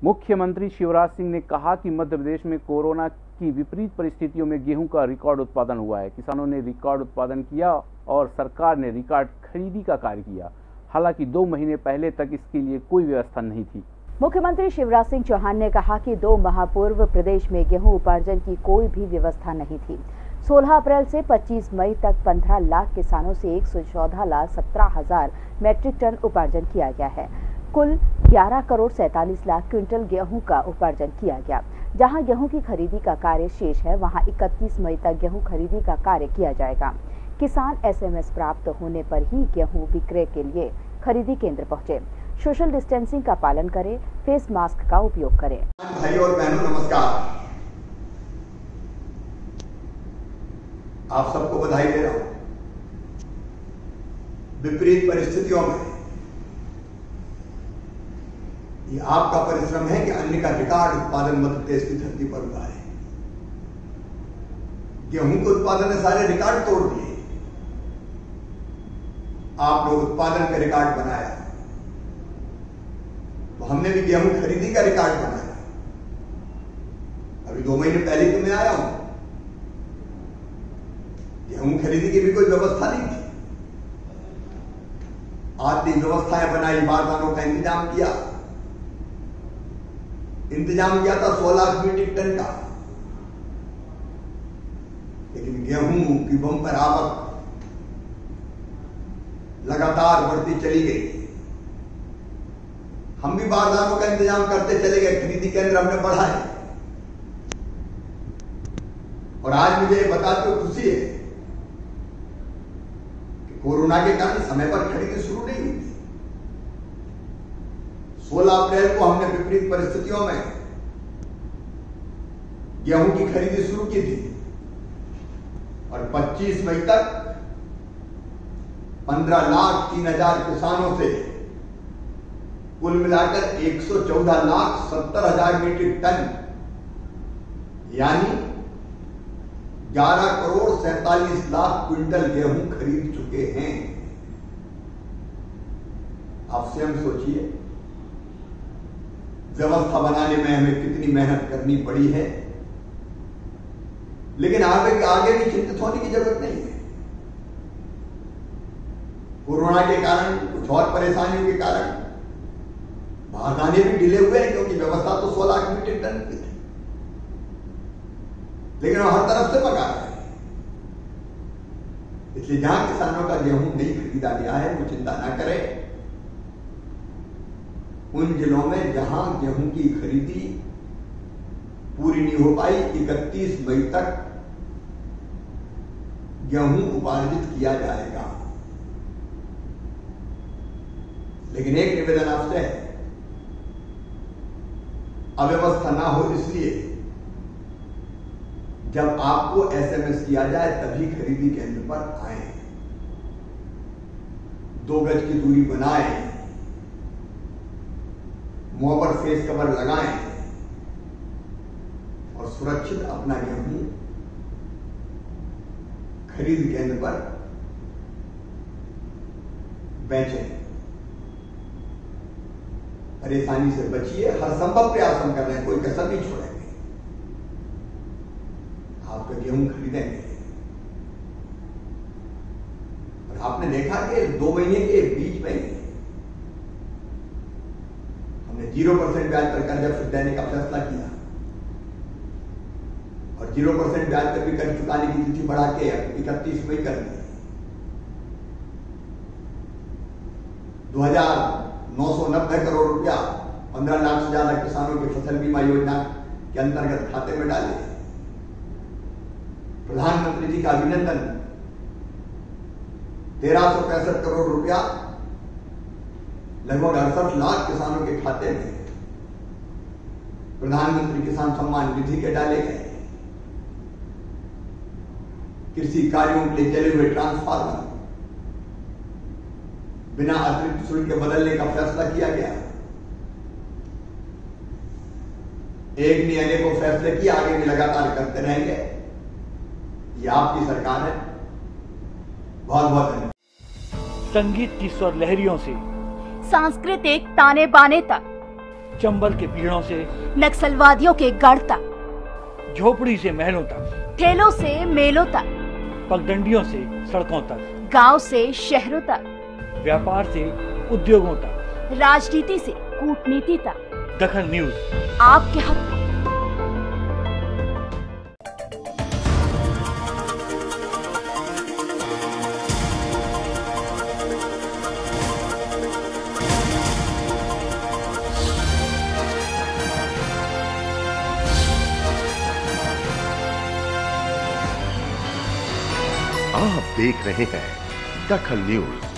मुख्यमंत्री शिवराज सिंह ने कहा कि मध्य प्रदेश में कोरोना की विपरीत परिस्थितियों में गेहूं का रिकॉर्ड उत्पादन हुआ है। किसानों ने रिकॉर्ड उत्पादन किया और सरकार ने रिकॉर्ड खरीदी का कार्य किया। हालांकि 2 महीने पहले तक इसके लिए कोई व्यवस्था नहीं थी। मुख्यमंत्री शिवराज सिंह चौहान ने कहा कि 2 माह पूर्व प्रदेश में गेहूं उपार्जन की कोई भी व्यवस्था नहीं थी। 16 अप्रैल से 25 मई तक 15 लाख किसानों से 114,17,000 मैट्रिक टन उपार्जन किया गया है। कुल 11 करोड़ 47 लाख क्विंटल गेहूं का उपार्जन किया गया। जहां गेहूं की खरीदी का कार्य शेष है, वहां 31 मई तक गेहूं खरीदी का कार्य किया जाएगा। किसान SMS प्राप्त होने पर ही गेहूं विक्रय के लिए खरीदी केंद्र पहुंचे। सोशल डिस्टेंसिंग का पालन करें, फेस मास्क का उपयोग करें। भाई और बहनों नमस्कार। आप सबको बधाई दे रहा हूं। विपरीत परिस्थितियों में ये आपका परिश्रम है कि अन्न का रिकॉर्ड उत्पादन मध्य प्रदेश की धरती पर हुआ है। गेहूं के उत्पादन ने सारे रिकॉर्ड तोड़ दिए। आप लोग उत्पादन का रिकॉर्ड बनाया, तो हमने भी गेहूं खरीदी का रिकॉर्ड बनाया। अभी 2 महीने पहले तो मैं आया हूं। गेहूं खरीदी की भी कोई व्यवस्था नहीं थी। आदि व्यवस्थाएं बनाई, बारदानों का इंतजाम किया था 16 लाख मीट्रिक टन का। लेकिन गेहूं की बंपर आवक लगातार बढ़ती चली गई। हम भी बारदानों का इंतजाम करते चले गए, खरीदी केंद्र हमने बढ़ाए। और आज मुझे बताते हुए खुशी है कि कोरोना के कारण समय पर खरीदी शुरू नहीं हुई थी। 16 अप्रैल को हमने विपरीत परिस्थितियों में गेहूं की खरीदी शुरू की थी और 25 मई तक 15,03,000 किसानों से कुल मिलाकर 114,70,000 मीट्रिक टन यानी 11 करोड़ 47 लाख क्विंटल गेहूं खरीद चुके हैं। आप स्वयं सोचिए, व्यवस्था बनाने में हमें कितनी मेहनत करनी पड़ी है। लेकिन आगे भी चिंतित होने की जरूरत नहीं है। कोरोना के कारण, कुछ और परेशानियों के कारण बारदाने भी डिले हुए हैं, क्योंकि व्यवस्था तो 16 लाख मीट्रिक टन की थी। लेकिन वो हर तरफ से मंगा रहे हैं। इसलिए जहां किसानों का गेहूं नहीं खरीदा गया है, वो चिंता ना करें। उन जिलों में जहां गेहूं की खरीदी पूरी नहीं हो पाई, 31 मई तक गेहूं उपार्जित किया जाएगा। लेकिन एक निवेदन आपसे है, अव्यवस्था ना हो, इसलिए जब आपको SMS किया जाए तभी खरीदी केंद्र पर आए। 2 गज की दूरी बनाएं, मुंह पर फेस कवर लगाएं और सुरक्षित अपना गेहूं खरीद केंद्र पर बेचें। परेशानी से बचिए। हर संभव प्रयास हम कर रहे हैं, कोई कसर नहीं छोड़ेंगे। आपका गेहूं खरीदेंगे। और आपने देखा कि 2 महीने के बीच में हमने 0% ब्याज पर कर्जा फिर देने का फैसला किया और 0% ब्याज पर भी कर्ज चुकाने की तिथि बढ़ा के 31 मई कर दी। 2,990 करोड़ रुपया 15 लाख से ज्यादा किसानों की फसल बीमा योजना के अंतर्गत खाते में डाले। प्रधानमंत्री जी का अभिनंदन। 1,365 करोड़ रुपया लगभग 68 लाख किसानों के खाते में प्रधानमंत्री किसान सम्मान निधि के डाले गए। कृषि कार्यों के लिए चले हुए ट्रांसफार्मर बिना अतिरिक्त शुल्क के बदलने का फैसला किया गया। एक नहीं अनेकों फैसले किए, आगे भी लगातार करते रहेंगे। ये आपकी सरकार है। बहुत बहुत धन्यवाद। संगीत की स्वर लहरियों से सांस्कृतिक ताने बाने तक, चंबल के पीड़ों से नक्सलवादियों के गढ़ तक, झोपड़ी से महलों तक, ठेलों से मेलों तक, पगडंडियों से सड़कों तक, गांव से शहरों तक, व्यापार से उद्योगों तक, राजनीति से कूटनीति तक, दखन न्यूज आपके हक में। आप देख रहे हैं दखन न्यूज।